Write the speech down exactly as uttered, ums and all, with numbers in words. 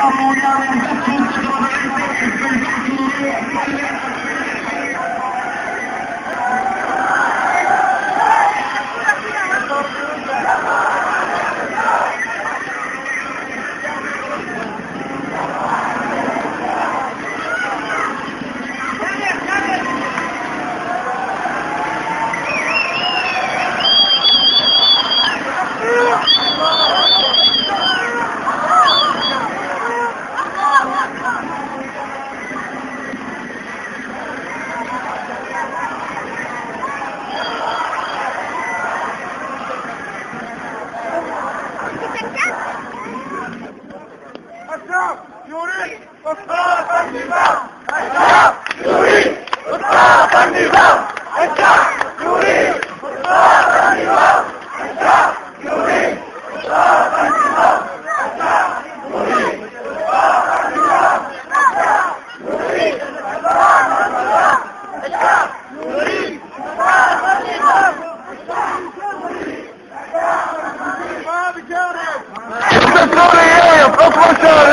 الشعب يريد إسقاط النظام. الشعب يريد إسقاط النظام. الشعب يريد إسقاط النظام. الشعب يريد إسقاط النظام. الشعب يريد إسقاط النظام. الشعب يريد إسقاط النظام. الشعب يريد إسقاط النظام. السوريين اطفوا الشارع.